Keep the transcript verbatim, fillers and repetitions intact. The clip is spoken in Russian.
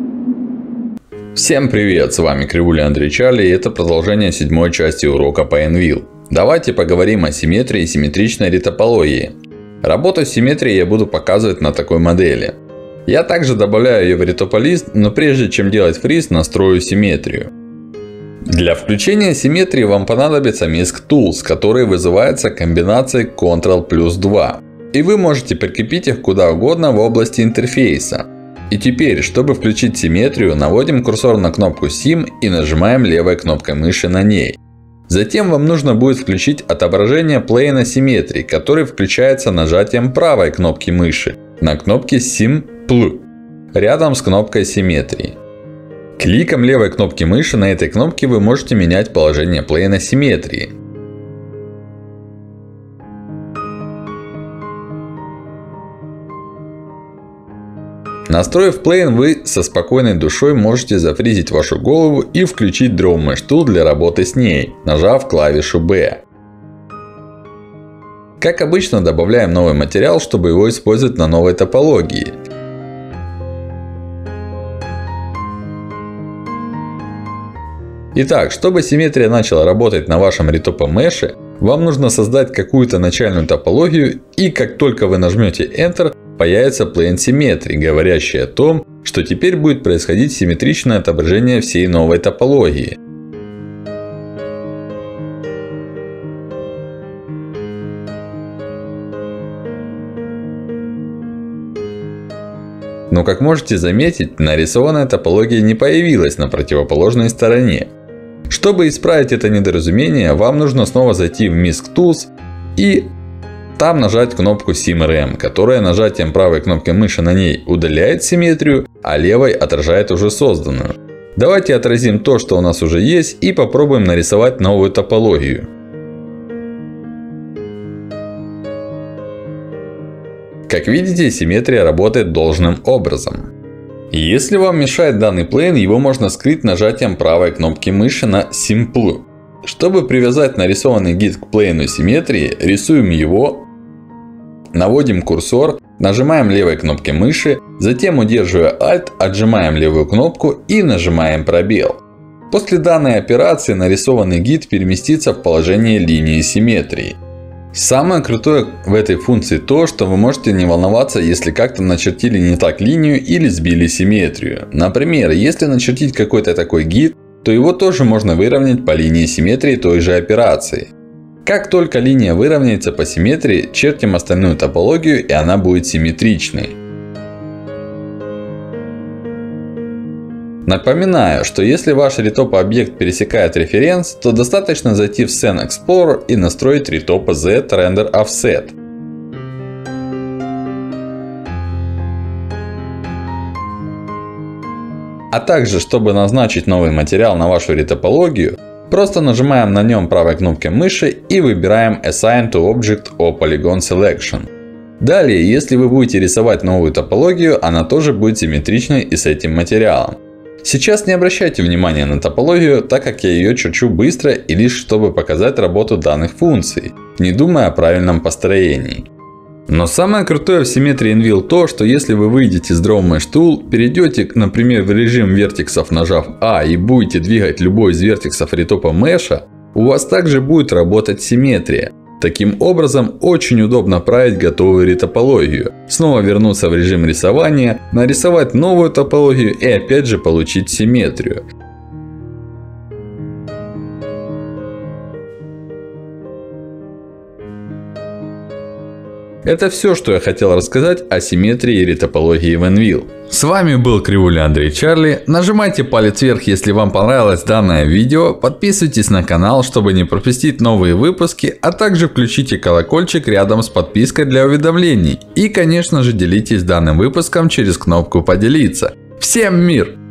Всем привет, с вами Кривуля Андрей Чарли, и это продолжение седьмой части урока по Envil. Давайте поговорим о симметрии и симметричной ретопологии. Работу с симметрией я буду показывать на такой модели. Я также добавляю ее в ретополист, но прежде чем делать фриз, настрою симметрию. Для включения симметрии вам понадобится Misc Tools, который вызывается комбинацией контрол плюс два. И вы можете прикрепить их куда угодно в области интерфейса. И теперь, чтобы включить симметрию, наводим курсор на кнопку Sim и нажимаем левой кнопкой мыши на ней. Затем вам нужно будет включить отображение плейна симметрии, который включается нажатием правой кнопки мыши на кнопке Sim Pl рядом с кнопкой симметрии. Кликом левой кнопки мыши на этой кнопке вы можете менять положение плейна симметрии. Настроив плейн, вы со спокойной душой можете зафризить вашу голову и включить Draw Mesh Tool для работы с ней, нажав клавишу B. Как обычно, добавляем новый материал, чтобы его использовать на новой топологии. Итак, чтобы симметрия начала работать на вашем ретопо меше, вам нужно создать какую-то начальную топологию, и как только вы нажмете Enter, появится плейн симметрии, говорящий о том, что теперь будет происходить симметричное отображение всей новой топологии. Но как можете заметить, нарисованная топология не появилась на противоположной стороне. Чтобы исправить это недоразумение, вам нужно снова зайти в Misc Tools и там нажать кнопку Sim Rem, которая нажатием правой кнопки мыши на ней удаляет симметрию, а левой отражает уже созданную. Давайте отразим то, что у нас уже есть, и попробуем нарисовать новую топологию. Как видите, симметрия работает должным образом. Если вам мешает данный плейн, его можно скрыть нажатием правой кнопки мыши на Sim Pl. Чтобы привязать нарисованный гид к плейну симметрии, рисуем его, наводим курсор, нажимаем левой кнопкой мыши, затем, удерживая Alt, отжимаем левую кнопку и нажимаем пробел. После данной операции нарисованный гид переместится в положение линии симметрии. Самое крутое в этой функции то, что вы можете не волноваться, если как-то начертили не так линию или сбили симметрию. Например, если начертить какой-то такой гид, то его тоже можно выровнять по линии симметрии той же операции. Как только линия выровняется по симметрии, чертим остальную топологию, и она будет симметричной. Напоминаю, что если ваш ретопо объект пересекает референс, то достаточно зайти в Scene Explorer и настроить ретопо Z Render Offset. А также, чтобы назначить новый материал на вашу ретопологию, просто нажимаем на нем правой кнопкой мыши и выбираем Assign to Object or Polygon Selection. Далее, если вы будете рисовать новую топологию, она тоже будет симметричной и с этим материалом. Сейчас не обращайте внимания на топологию, так как я ее черчу быстро и лишь чтобы показать работу данных функций, не думая о правильном построении. Но самое крутое в симметрии Envil то, что если вы выйдете с Draw Mesh Tool, перейдете, например, в режим вертексов, нажав А, и будете двигать любой из вертексов ретопо меша, у вас также будет работать симметрия. Таким образом, очень удобно править готовую ретопологию, снова вернуться в режим рисования, нарисовать новую топологию и опять же получить симметрию. Это все, что я хотел рассказать о симметрии и ретопологии в Envil. С вами был Кривуля Андрей Чарли. Нажимайте палец вверх, если вам понравилось данное видео. Подписывайтесь на канал, чтобы не пропустить новые выпуски. А также включите колокольчик рядом с подпиской для уведомлений. И конечно же делитесь данным выпуском через кнопку поделиться. Всем мир!